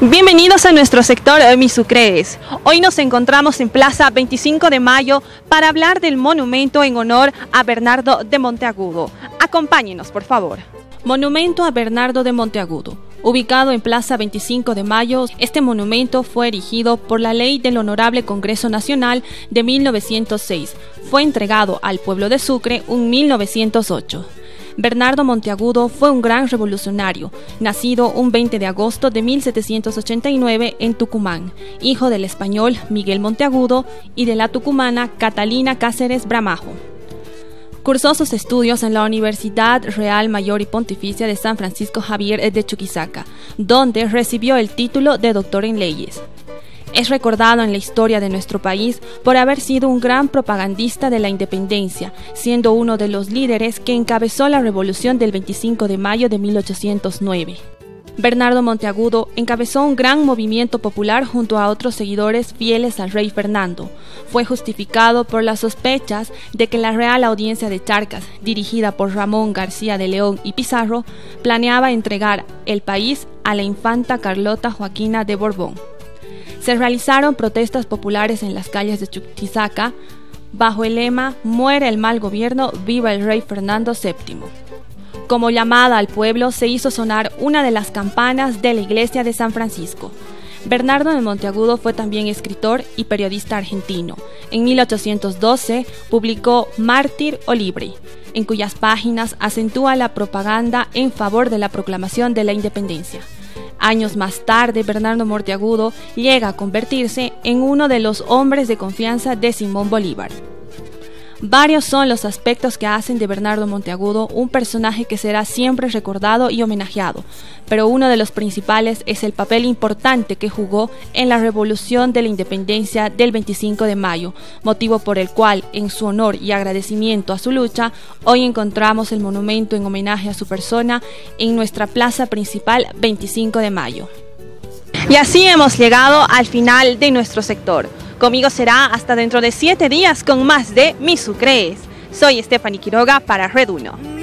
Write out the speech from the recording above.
Bienvenidos a nuestro sector Misucrees. Hoy nos encontramos en Plaza 25 de Mayo para hablar del monumento en honor a Bernardo de Monteagudo. Acompáñenos, por favor. Monumento a Bernardo de Monteagudo. Ubicado en Plaza 25 de Mayo, este monumento fue erigido por la Ley del Honorable Congreso Nacional de 1906. Fue entregado al pueblo de Sucre en 1908. Bernardo Monteagudo fue un gran revolucionario, nacido un 20 de agosto de 1789 en Tucumán, hijo del español Miguel Monteagudo y de la tucumana Catalina Cáceres Bramajo. Cursó sus estudios en la Universidad Real Mayor y Pontificia de San Francisco Javier de Chuquisaca, donde recibió el título de doctor en leyes. Es recordado en la historia de nuestro país por haber sido un gran propagandista de la independencia, siendo uno de los líderes que encabezó la revolución del 25 de mayo de 1809. Bernardo Monteagudo encabezó un gran movimiento popular junto a otros seguidores fieles al rey Fernando. Fue justificado por las sospechas de que la Real Audiencia de Charcas, dirigida por Ramón García de León y Pizarro, planeaba entregar el país a la infanta Carlota Joaquina de Borbón. Se realizaron protestas populares en las calles de Chuquisaca bajo el lema "Muere el mal gobierno, viva el rey Fernando VII". Como llamada al pueblo se hizo sonar una de las campanas de la iglesia de San Francisco. Bernardo de Monteagudo fue también escritor y periodista argentino. En 1812 publicó Mártir o Libre, en cuyas páginas acentúa la propaganda en favor de la proclamación de la independencia. Años más tarde, Bernardo Monteagudo llega a convertirse en uno de los hombres de confianza de Simón Bolívar. Varios son los aspectos que hacen de Bernardo Monteagudo un personaje que será siempre recordado y homenajeado, pero uno de los principales es el papel importante que jugó en la Revolución de la Independencia del 25 de mayo, motivo por el cual, en su honor y agradecimiento a su lucha, hoy encontramos el monumento en homenaje a su persona en nuestra plaza principal 25 de mayo. Y así hemos llegado al final de nuestro sector. Conmigo será hasta dentro de 7 días con más de Misucrees. Soy Stephanie Quiroga para Red 1.